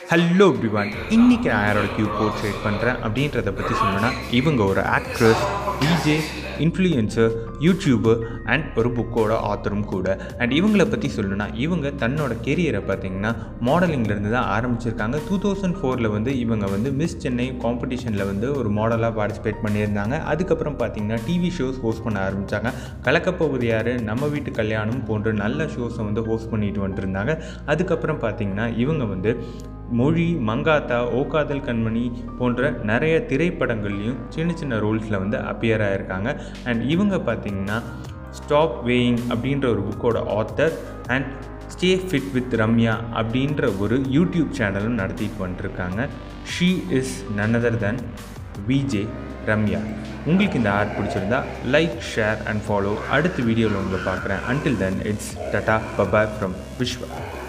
Hello everyone, இன்றைக்கி நான் யாரோட கியூ போர்ட்ரேட் பண்ணுறேன் அப்படின்றத பற்றி சொல்லணும்னா, இவங்க ஒரு actress, DJ, influencer, YouTuber and ஒரு புக்கோட ஆத்தரும் கூட. அண்ட் இவங்களை பற்றி சொல்லணும்னா, இவங்க தன்னோட கெரியரை பார்த்திங்கன்னா மாடலிங்லேருந்து தான் ஆரம்பிச்சிருக்காங்க. 2004 வந்து இவங்க வந்து மிஸ் சென்னை காம்படிஷனில் வந்து ஒரு மாடலாக பார்ட்டிசிபேட் பண்ணியிருந்தாங்க. அதுக்கப்புறம் பார்த்திங்கன்னா டிவி ஷோஸ் ஹோஸ்ட் பண்ண ஆரம்பித்தாங்க. கலக்கப்போவது யார், நம்ம வீட்டு கல்யாணம் போன்ற நல்ல ஷோஸை வந்து ஹோஸ்ட் பண்ணிட்டு வந்துருந்தாங்க. அதுக்கப்புறம் பார்த்திங்கன்னா இவங்க வந்து மொழி, மங்காத்தா, ஓ காதல் கண்மணி போன்ற நிறைய திரைப்படங்கள்லையும் சின்ன சின்ன ரோல்ஸில் வந்து அப்பியர் ஆகிருக்காங்க. அண்ட் இவங்க பார்த்திங்கன்னா ஸ்டாப் வேயிங் அப்படின்ற ஒரு புக்கோட author and stay fit with Ramya அப்படின்ற ஒரு யூடியூப் சேனலும் நடத்திட்டு வந்துருக்காங்க. She is none other than VJ Ramya. உங்களுக்கு இந்த ஆர்ட் பிடிச்சிருந்தா லைக், ஷேர் அண்ட் ஃபாலோ. அடுத்த வீடியோவில் உங்களை பார்க்குறேன். Until then it's tata bye bye from Vishwa.